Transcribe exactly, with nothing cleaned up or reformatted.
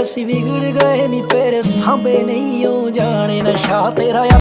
ਅਸੀਂ ਵਿਗੜ ਗਏ ਨੀ ਫੇਰ ਸਾਂਭੇ ਨਹੀਂ ਉਹ ਜਾਣੇ ਨਸ਼ਾ ਤੇਰਾ